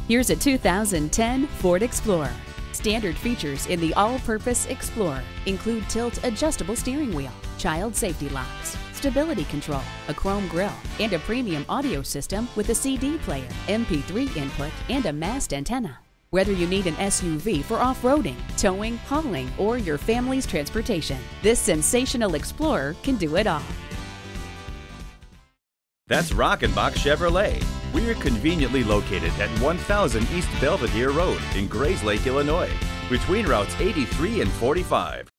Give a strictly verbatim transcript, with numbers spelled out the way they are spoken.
Here's a two thousand ten Ford Explorer. Standard features in the all-purpose Explorer include tilt adjustable steering wheel, child safety locks, stability control, a chrome grille, and a premium audio system with a C D player, M P three input, and a mast antenna. Whether you need an S U V for off-roading, towing, hauling, or your family's transportation, this sensational Explorer can do it all. That's Rockenbach Chevrolet. We're conveniently located at one thousand East Belvidere Road in Grayslake, Illinois, between routes eighty-three and forty-five.